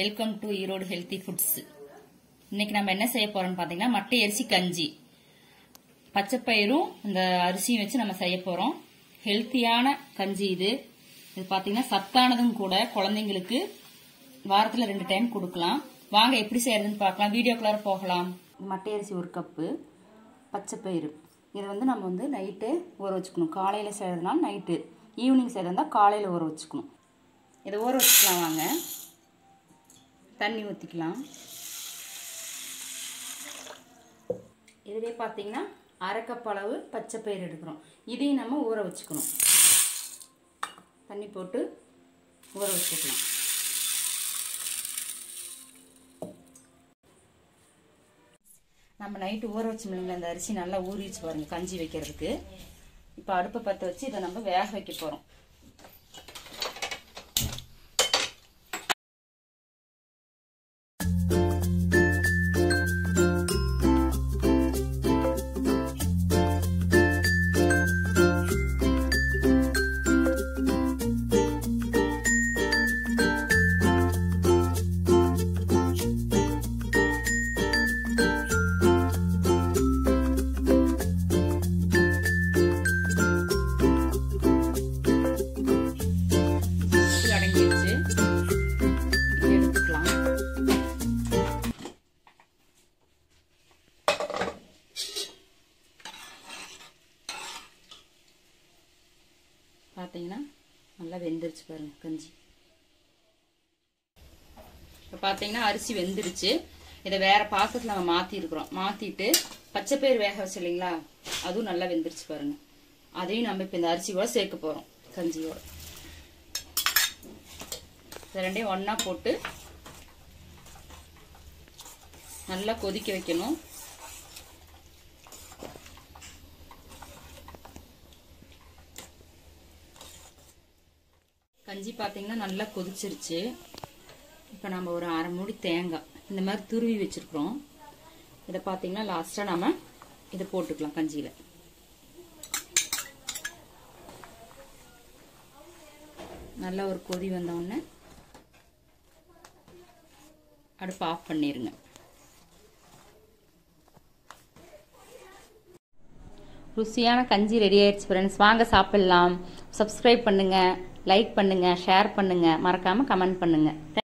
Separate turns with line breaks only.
Welcome to Erode healthy foods. இன்னைக்கு நம்ம என்ன செய்ய போறோம்னு பாத்தீங்கன்னா மட்டை அரிசி கஞ்சி. பச்சைப்பயிரும் இந்த அரிசியும் வச்சு நம்ம செய்ய போறோம். ஹெல்த்தியான கஞ்சி இது. இது பாத்தீங்கன்னா சத்தானதும் கூட. குழந்தைங்களுக்கு வாரத்துல 2 டைம் கொடுக்கலாம். வாங்க எப்படி செய்யறதுன்னு பார்க்கலாம். வீடியோக்குள்ளார போகலாம். மட்டை அரிசி 1 கப்பு, பச்சைப்பயிறு இதை நம்ம நைட்டு ஊற வச்சுக்கணும். காலையில செய்யறதுனால நைட்டு, ஈவினிங் செய்யறதா காலையில ஊற வச்சுக்கணும். இதை ஊற வச்சுக்கலாம். வாங்க தண்ணி ஊற்றிக்கலாம். இதுலேயே பார்த்தீங்கன்னா 1/2 கப் அளவு பச்சைப்பயிறு எடுக்கிறோம். இதையும் நம்ம ஊற வச்சுக்கணும். தண்ணி போட்டு ஊற வச்சுக்கலாம். நம்ம நைட்டு ஊற வச்சோம்ல, அந்த அரிசி நல்லா ஊறிச்சு பாருங்க கஞ்சி வைக்கிறதுக்கு. இப்போ அடுப்பை பற்ற வச்சு இதை நம்ம வேக வைக்க போகிறோம். பார்த்தீங்கன்னா நல்லா வெந்துருச்சு பாருங்க கஞ்சி. இப்போ பார்த்தீங்கன்னா அரிசி வெந்துருச்சு. இதை வேற பாத்திரத்தில் நம்ம மாற்றிருக்கிறோம். மாற்றிட்டு பச்சைப்பயிறு வேக வச்சு இல்லைங்களா, அதுவும் நல்லா வெந்துருச்சு பாருங்க. அதையும் நம்ம இப்போ இந்த அரிசியோட சேர்க்க போகிறோம். கஞ்சியோட இதை ரெண்டையும் ஒன்றா போட்டு நல்லா கொதிக்க வைக்கணும். கஞ்சி பார்த்தீங்கன்னா நல்லா கொதிச்சிருச்சு. இப்போ நம்ம ஒரு 1/2 மூடி தேங்காய் இந்த மாதிரி துருவி வச்சிருக்கிறோம். இதை பார்த்தீங்கன்னா லாஸ்ட்டாக நம்ம இதை போட்டுக்கலாம் கஞ்சியில். நல்லா ஒரு கொதி வந்தோடனே அடுப்பு ஆஃப் பண்ணிடுங்க. ருசியான கஞ்சி ரெடி ஆயிடுச்சு ஃப்ரெண்ட்ஸ். வாங்க சாப்பிடலாம். சப்ஸ்கிரைப் பண்ணுங்க, லைக் பண்ணுங்க, ஷேர் பண்ணுங்க, மறக்காம கமெண்ட் பண்ணுங்க.